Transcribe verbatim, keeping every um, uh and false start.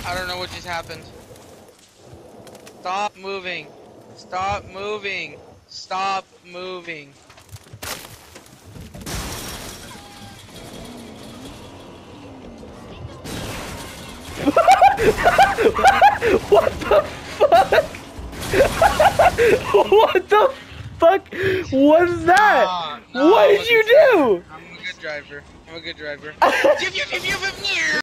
I don't know what just happened. Stop moving. Stop moving. Stop moving. What the fuck? What the fuck was that? Ah, no, What I'm did a you good driver. do? I'm a good driver. I'm a good driver.